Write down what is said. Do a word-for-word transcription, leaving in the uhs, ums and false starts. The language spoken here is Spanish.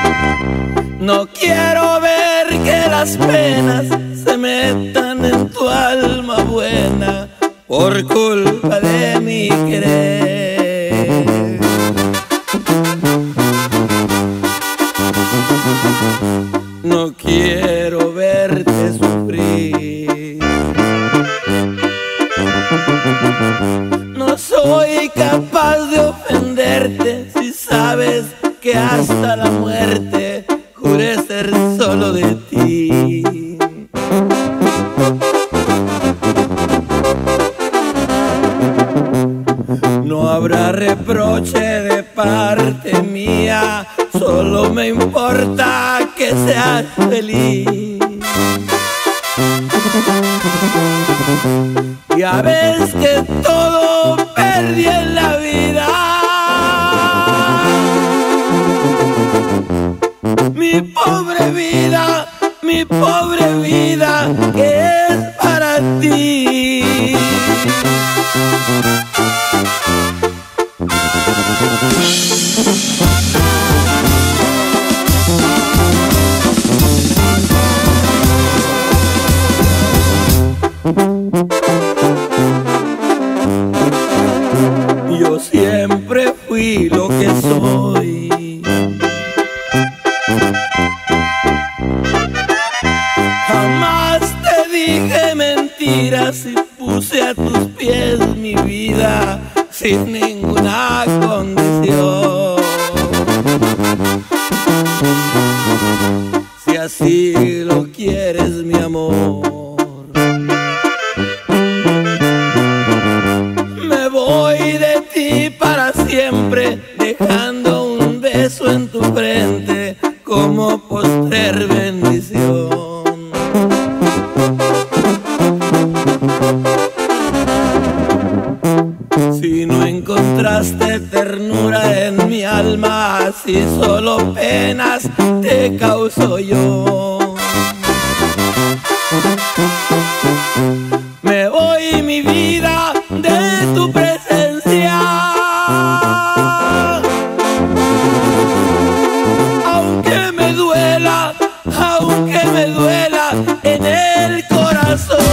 No quiero ver que las penas se metan en tu alma buena por culpa de mi querer. No quiero verte sufrir. No soy capaz de ofenderte si sabes que hasta la muerte juré ser solo de ti. No habrá reproche de parte mía, solo me importa que seas feliz. Ya ves que todo perdí en la vida. Mi pobre vida, mi pobre vida, que es para ti. Yo siempre fui lo que soy. Jamás te dije mentiras y puse a tus pies mi vida sin ninguna condición. Si así lo quieres, mi amor. Me voy de ti para siempre, dejando un beso en tu frente como postrer bendición. Si no encontraste ternura en mi alma, si solo penas te causo yo. Me voy, mi vida, de tu presencia. Aunque me duela, aunque me duela en el corazón.